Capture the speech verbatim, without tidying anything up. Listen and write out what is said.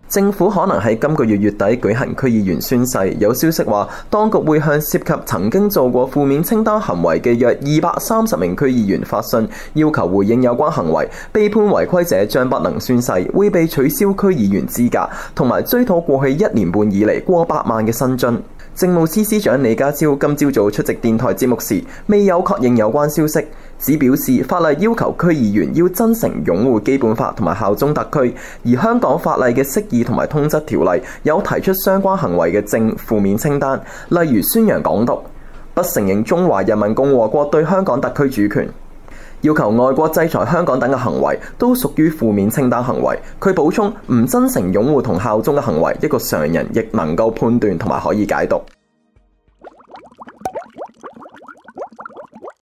政府可能喺今個月月底舉行區議員宣誓，有消息話，當局會向涉及曾經做過負面清單行為嘅約二百三十名區議員發信，要求回應有關行為。被判違規者將不能宣誓，會被取消區議員資格，同埋追討過去一年半以嚟過百萬嘅薪津。政務司司長李家超今朝早出席電台節目時，未有確認有關消息，只表示法例要求區議員要真誠擁護基本法同埋效忠特區，而香港法例嘅釋義同埋通則條例有提出相關行為嘅正負面清單，例如宣揚港獨、不承認中華人民共和國對香港特區主權、要求外國制裁香港等嘅行為都屬於負面清單行為。佢補充，唔真誠擁護同效忠嘅行為，一個常人亦能夠判斷同埋可以解讀。